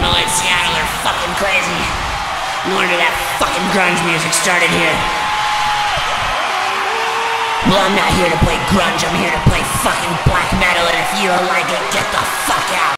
people in Seattle are fucking crazy. No wonder that fucking grunge music started here. Well, I'm not here to play grunge, I'm here to play fucking black metal, and if you don't like it, get the fuck out.